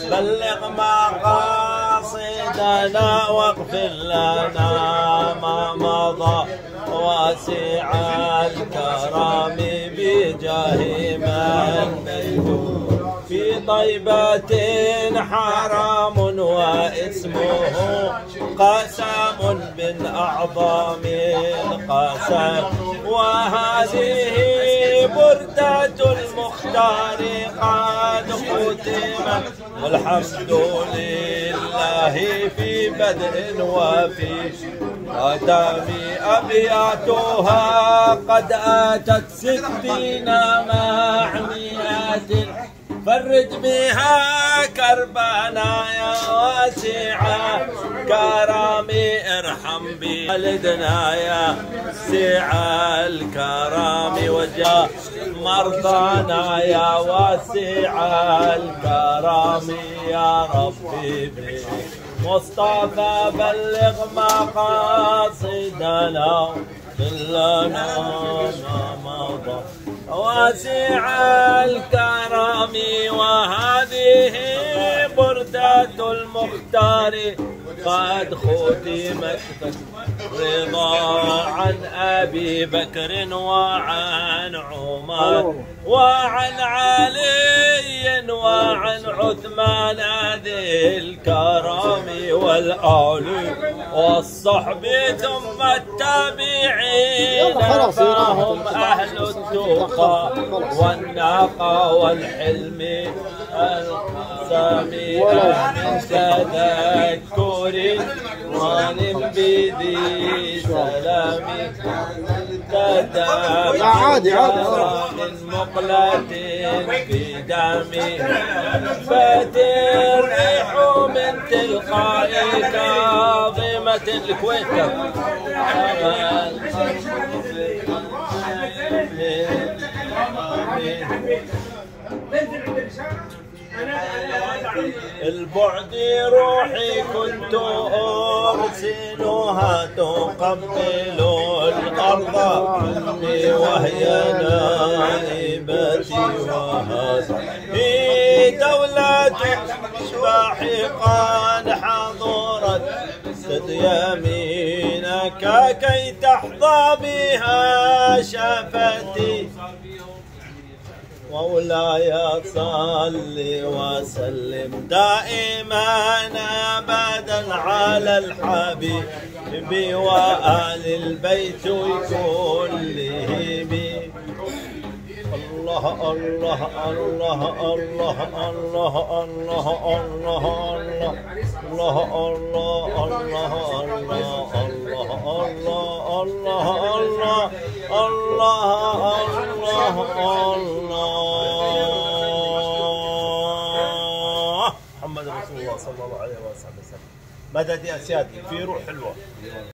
بلغ مقاصدنا واغفر لنا ما مضى واسع الكرم بجاه من في طيبة حرام واسمه قسم من أعظم القسم وهذه بردة المختار قد ختمت والحمد لله في بدء وفي ختام أبياتها قد أتت 60 مع 100 فرج بها كربنا يا واسع كرامي ارحم بوالدنا يا سع الكرام وجاء مرضانا يا واسع الكرام يا ربي مصطفى بلغ مقاصدنا لنا ما مضى واسع الكرم وهذه بردة المختار قد ختمت رضا عن أبي بكر وعن عمر وعن علي وعن عثمان ذي الكرم والآل والصحب ثم التابعين فهم أهل التقى والنقى والحلم القسم من تذكر ظالم بذي سلام تدافع من مقلة في دمي فتريح من تلقاء كاظمة الكويت البعد روحي كنت أرسلها تقبل الأرض مني وهي نائبتي وهذه دولة أشباح قد حضرت سد يمينك كي تحظى بها شفتي مولاي صل وسلم دائما ابدا على الحبيب وآل البيت كلهم الله الله الله الله الله الله الله الله الله الله الله الله محمد رسول الله صلى الله عليه وسلم. مدد يا سيادي في روح حلوه.